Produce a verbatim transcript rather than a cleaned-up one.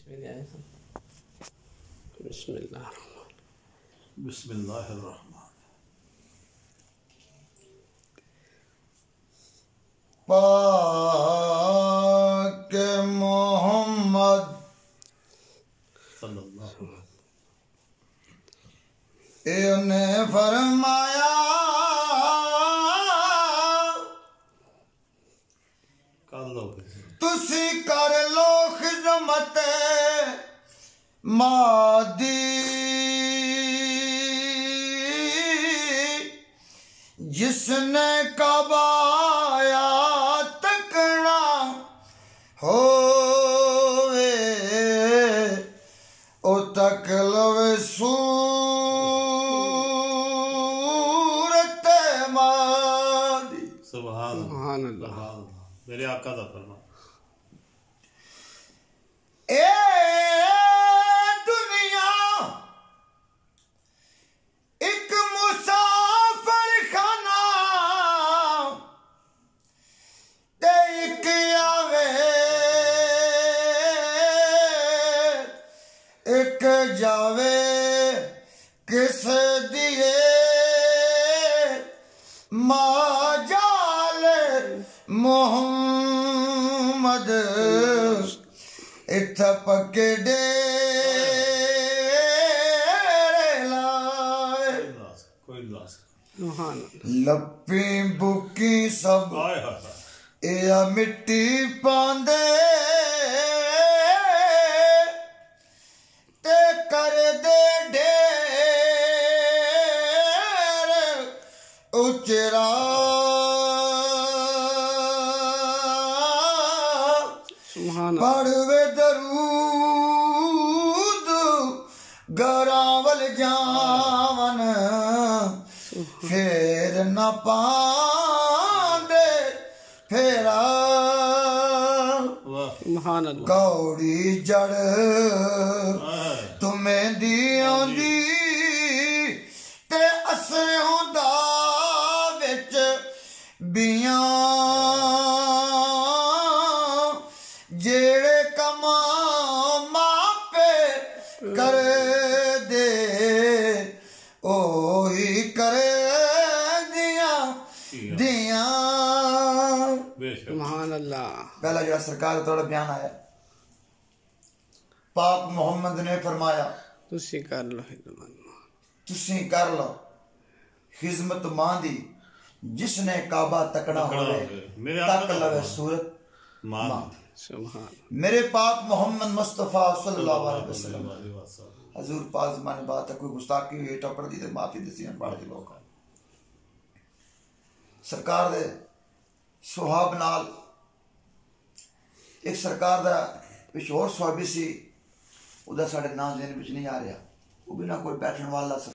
बिस्मिल्लाह बिस्मिल्लाहिर्रहमान। पाक मोहम्मद सल्लल्लाहु ने फरमाया कर लो तुसी कर लो खिदमत मादी जिसने कबाया तकना होवे ओ तक लवे सूरत मादी। सुभान सुभान अल्लाह। मेरे आका दा फरमान। ए दुनिया एक मुसाफिर खाना ते एक आवे एक जावे किस दिए माजाल मोहम्मद इत पक्के डेरे लाए कोई लाश सुभान लपी बुकी सब हाय हाय ए मिट्टी पांदे ते कर दे ढेर उचरा सुभान पढ़वे दरूद गरावल जावन फेर न पांदे फेरा वाह सुभान अल्लाह। कौड़ी जड़ हाय तुम्हें दी आंदी ते असे हुंदा विच बियां जेड़े कमा मापे कर दे ओही करे दियां दियां। बेशक सुभान अल्लाह। पहला जो सरकार का थोड़ा बयान आया पाक मोहम्मद ने फरमाया तुसी कर लो खिदमत तुसी कर लो खिदमत मां दी जिसने काबा तकना तकना होवे होवे। मेरे तक आका दा लवे फरमान। सूरत मान मां। सुभान मेरे पाक मोहम्मद मुस्तफा सल्लल्लाहु अलैहि वसल्लम अलैहि वसल्लम। हजूर पाक ज़माने बात है कोई गुस्ताखी हुई टपड़ दी ते माफी दसी अनपढ़ दे लोग सरकार दे सुहाब नाल एक सरकार दा कुछ और सुहाबी सी उदा साढ़े नाम देने विच नहीं आ रहा वो भी ना कोई बैठने वाला